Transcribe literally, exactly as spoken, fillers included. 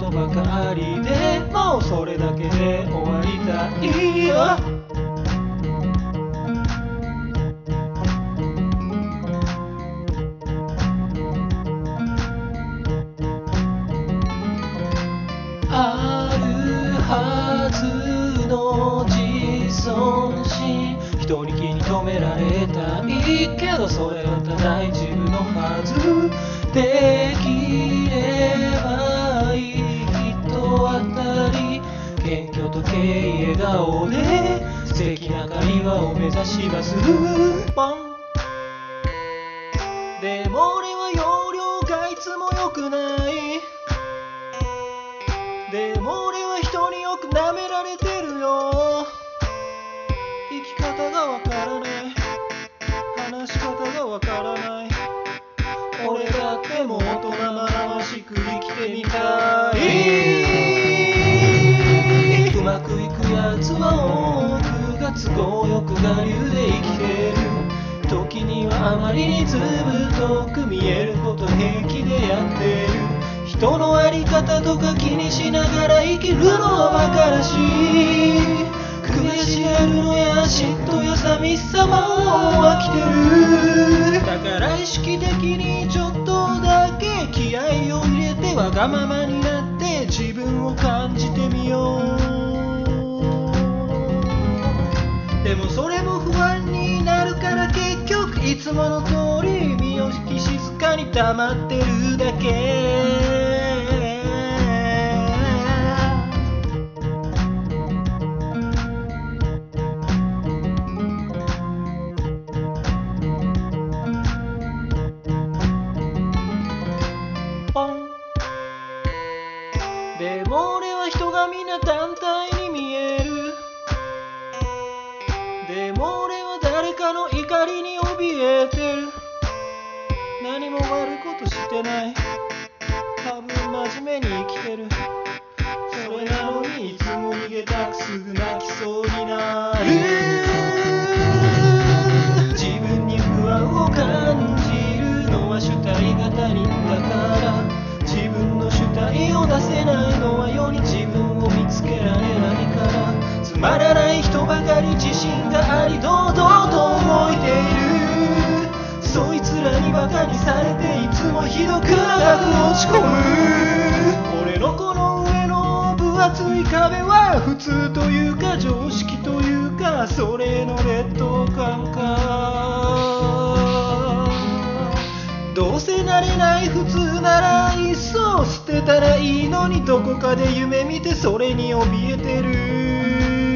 ことばかりでもうそれだけで終わりたいよ。あるはずの自尊心、人に気に留められたいけどそれはただ一部のはず。できればいい人当たり、謙虚と敬意笑顔で素敵な会話を目指します。ポン。でも俺は容量がいつも良くない。でも俺は人によく舐められてるよ。生き方がわからない、話し方がわからない。俺だってもっと生々しく生きてみたい。うまくいくやつは多くが都合よく我流で生きてる。時にはあまりにずぶとく見えること平気でやってる。人のあり方とか気にしながら生きるのは馬鹿らしい。悔しがるのや嫉妬や寂しさも飽きてる。だから意識的にちょっとだけ気合を入れてわがままになって自分を感じてみよう。でもそれも不安になるから結局いつもの通り身を引き静かに黙ってるだけ。でも俺は人がみんな団体に見える。でも俺は誰かの怒りに怯えてる。何も悪いことしてない。多分真面目に生きてる。それなのにいつも逃げたくすぐ泣きそうになる。自分に不安を感じるのは主体が足りんだから。自分の主体を出せないのは世に自分を見つけられないから。つまらない人ばかり自信があり堂々と動いている。そいつらにバカにされていつもひどく長く落ち込む。俺のこの上の分厚い壁は普通というか常識というかそれの劣等感か。どうせなれない普通ならいっそ捨てたらいいのにどこかで夢見てそれに怯えてる。